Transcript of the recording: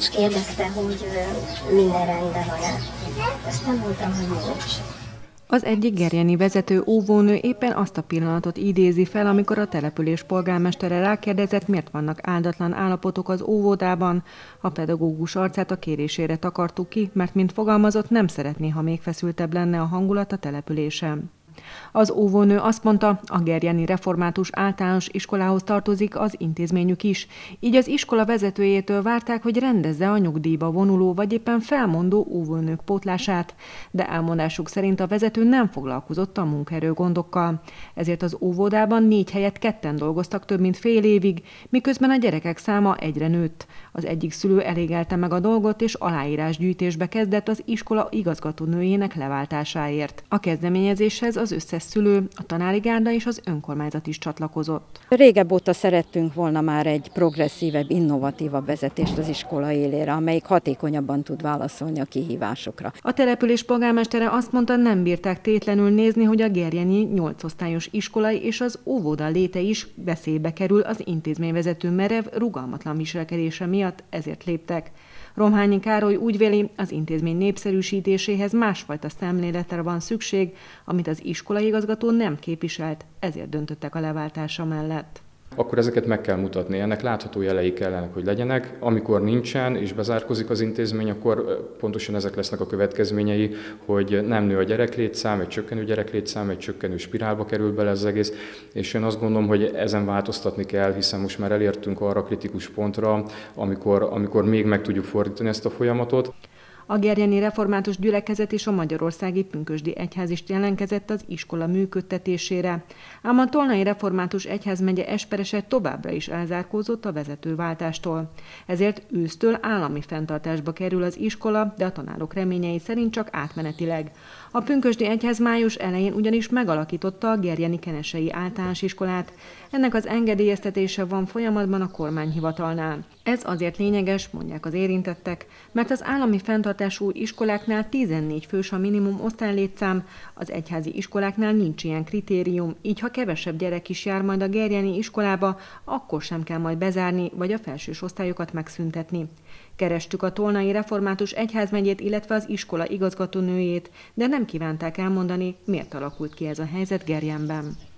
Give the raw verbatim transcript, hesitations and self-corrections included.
és kérdezte, hogy minden rendben van-e. Aztán mondtam, hogy nincs. Az egyik gerjeni vezető óvónő éppen azt a pillanatot idézi fel, amikor a település polgármestere rákérdezett, miért vannak áldatlan állapotok az óvodában. A pedagógus arcát a kérésére takartuk ki, mert mint fogalmazott, nem szeretné, ha még feszültebb lenne a hangulat a településen. Az óvónő azt mondta, a gerjeni református általános iskolához tartozik az intézményük is, így az iskola vezetőjétől várták, hogy rendezze a nyugdíjba vonuló vagy éppen felmondó óvónők pótlását, de elmondásuk szerint a vezető nem foglalkozott a munkaerőgondokkal. Ezért az óvodában négy helyett ketten dolgoztak több mint fél évig, miközben a gyerekek száma egyre nőtt. Az egyik szülő elégelte meg a dolgot, és aláírásgyűjtésbe kezdett az iskola igazgatónőjének leváltásáért. A kezdeményezéshez az összes szülő, a tanári gárda és az önkormányzat is csatlakozott. Régebb óta szerettünk volna már egy progresszívebb, innovatívabb vezetést az iskola élére, amelyik hatékonyabban tud válaszolni a kihívásokra. A település polgármestere azt mondta, nem bírták tétlenül nézni, hogy a gerjeni nyolc osztályos iskolai és az óvoda léte is veszélybe kerül az intézményvezető merev, rugalmatlan viselkedése miatt, ezért léptek. Romhányi Károly úgy véli, az intézmény népszerűsítéséhez másfajta szemléletre van szükség, amit az iskolaigazgató nem képviselt, ezért döntöttek a leváltása mellett. Akkor ezeket meg kell mutatni, ennek látható jelei kellene, hogy legyenek. Amikor nincsen és bezárkozik az intézmény, akkor pontosan ezek lesznek a következményei, hogy nem nő a gyereklétszám, egy csökkenő gyereklétszám, egy csökkenő spirálba kerül bele ez az egész, és én azt gondolom, hogy ezen változtatni kell, hiszen most már elértünk arra kritikus pontra, amikor, amikor még meg tudjuk fordítani ezt a folyamatot. A gerjeni református gyülekezet és a magyarországi pünkösdi egyház is jelentkezett az iskola működtetésére. Ám a tolnai református egyházmegye esperese továbbra is elzárkózott a vezetőváltástól. Ezért ősztől állami fenntartásba kerül az iskola, de a tanárok reményei szerint csak átmenetileg. A pünkösdi egyház május elején ugyanis megalakította a gerjeni kenesei általános iskolát. Ennek az engedélyeztetése van folyamatban a kormányhivatalnál. Ez azért lényeges, mondják az érintettek, mert az állami fenntartású iskoláknál tizennégy fős a minimum osztálylétszám, az egyházi iskoláknál nincs ilyen kritérium, így ha kevesebb gyerek is jár majd a gerjeni iskolába, akkor sem kell majd bezárni, vagy a felsős osztályokat megszüntetni. Kerestük a tolnai református egyházmegyét, illetve az iskola igazgatónőjét, de nem kívánták elmondani, miért alakult ki ez a helyzet Gerjenben.